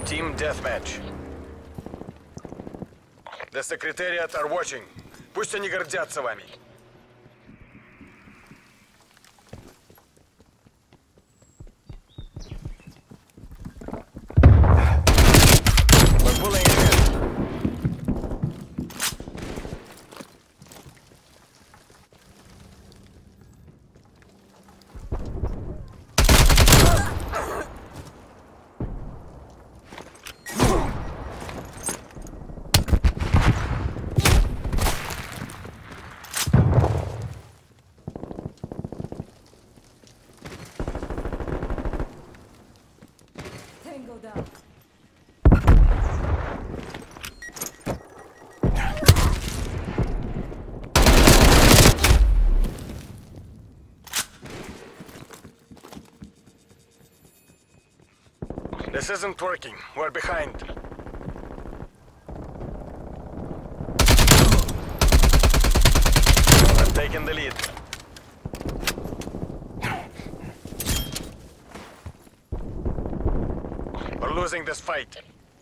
Team Deathmatch. The Secretariat are watching. Пусть они гордятся вами. We're pulling ahead. Tango down. This isn't working. We're behind. I'm taking the lead. We're losing this fight.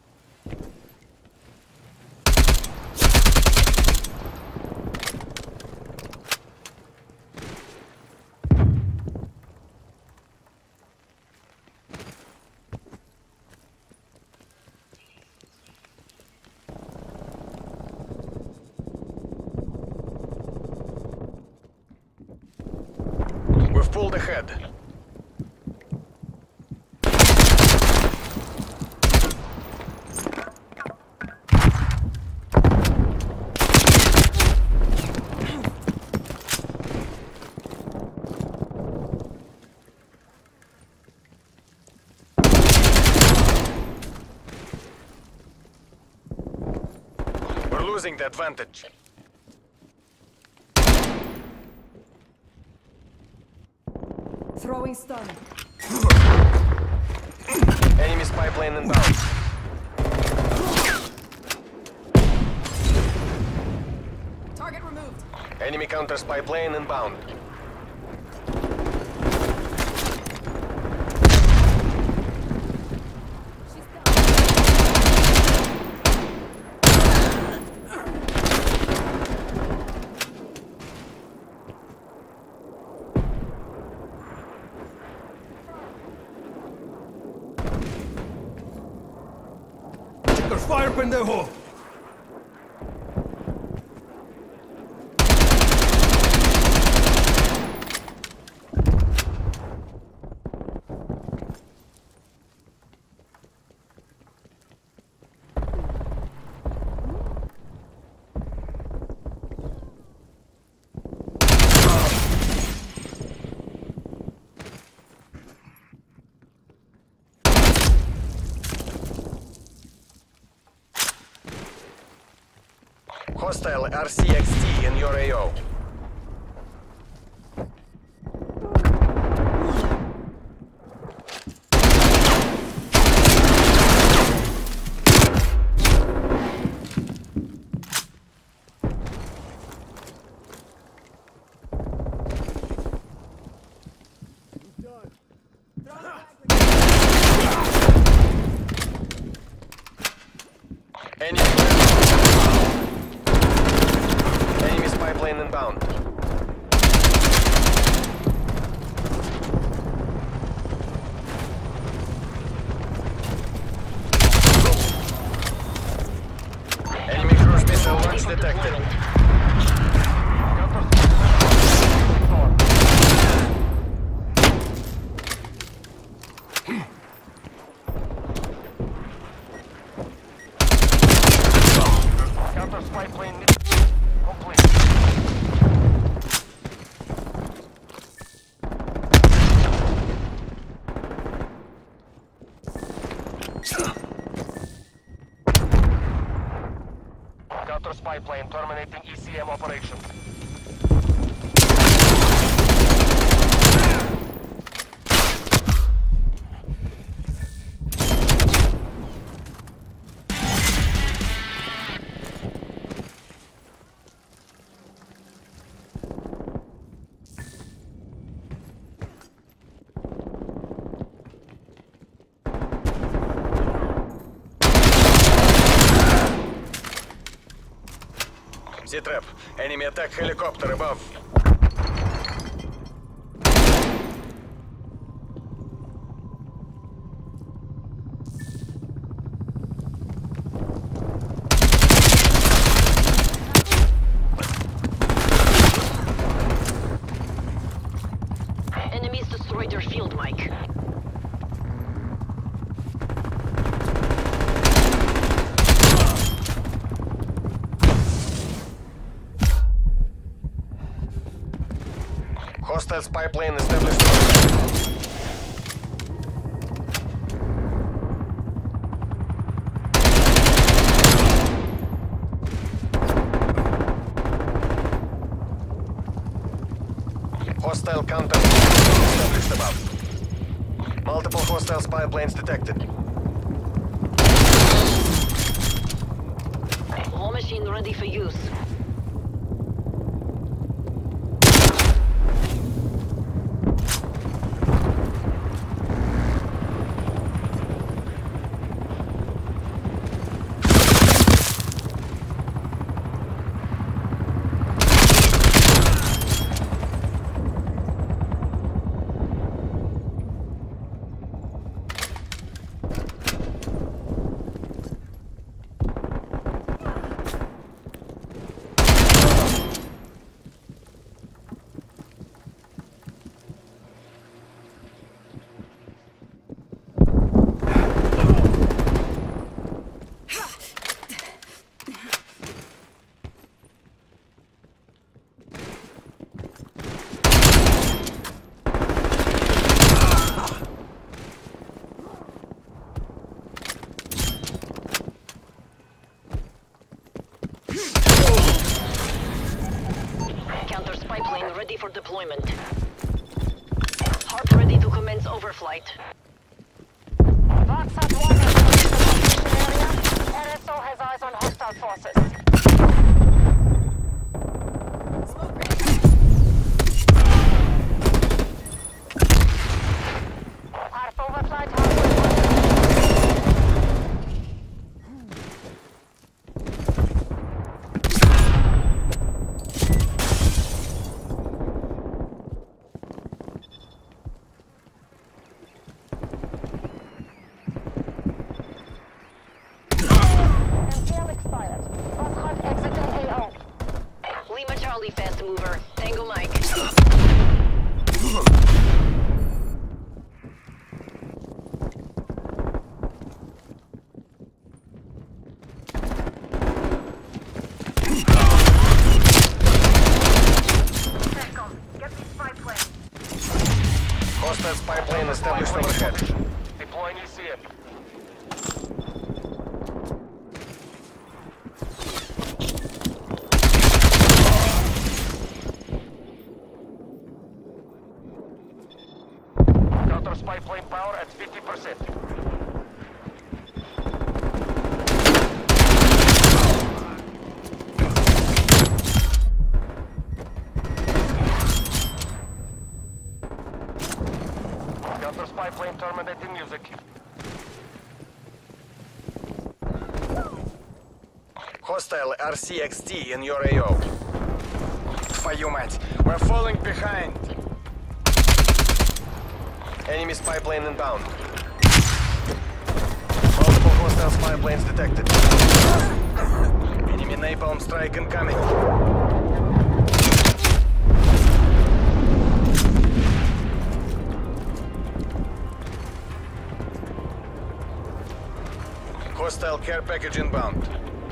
We've pulled ahead. We're losing the advantage. Throwing stun. Enemy spy plane inbound. Target removed. Enemy counter spy plane inbound. She's down. Fire, pendejo! Hostile RCXT in your AO. Enemy spy plane inbound. Enemy cruise missile launch detected. Counter spy plane complete. Counter spy plane terminating ECM operation. Z-Trap. Enemy attack helicopter above. Enemies destroyed their field mic. Hostile spy plane established. Hostile counter established above. Multiple hostile spy planes detected. War machine ready for use. Counter spy plane ready for deployment. Harp ready to commence overflight. Voxat 1 is in the operation area. RSO has eyes on hostile forces. Smoke grenade. Harp overflight halfway. MTL expired. Voxat exiting AO. Lima Charlie fast mover. Tango Mike. Hostile spy plane established overhead. Deploying ECM. Counter spy plane power at 50%. Counter spy plane terminating music. Hostile RCXD in your AO. Твою мать, we're falling behind. Enemy spy plane inbound. Multiple hostile spy planes detected. Enemy napalm strike incoming. Hostile care package inbound.